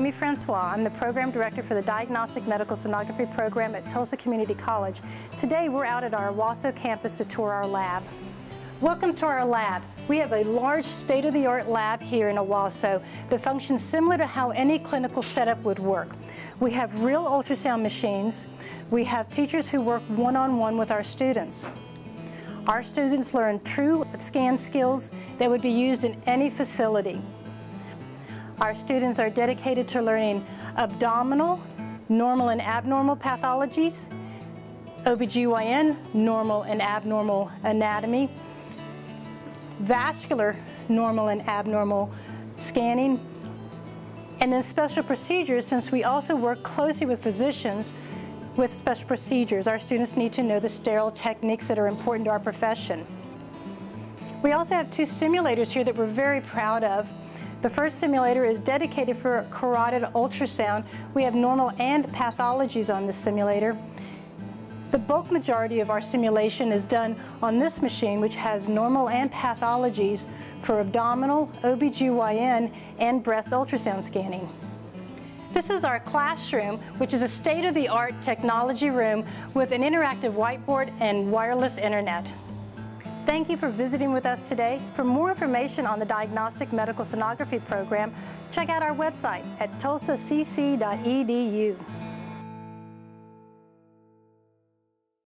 Amy Francois. I'm the Program Director for the Diagnostic Medical Sonography Program at Tulsa Community College. Today we're out at our Owasso campus to tour our lab. Welcome to our lab. We have a large state-of-the-art lab here in Owasso that functions similar to how any clinical setup would work. We have real ultrasound machines. We have teachers who work one-on-one with our students. Our students learn true scan skills that would be used in any facility. Our students are dedicated to learning abdominal, normal and abnormal pathologies, OBGYN, normal and abnormal anatomy, vascular normal and abnormal scanning, and then special procedures. Since we also work closely with physicians with special procedures, our students need to know the sterile techniques that are important to our profession. We also have two simulators here that we're very proud of. The first simulator is dedicated for carotid ultrasound. We have normal and pathologies on this simulator. The bulk majority of our simulation is done on this machine, which has normal and pathologies for abdominal, OBGYN, and breast ultrasound scanning. This is our classroom, which is a state-of-the-art technology room with an interactive whiteboard and wireless internet. Thank you for visiting with us today. For more information on the Diagnostic Medical Sonography Program, check out our website at tulsacc.edu.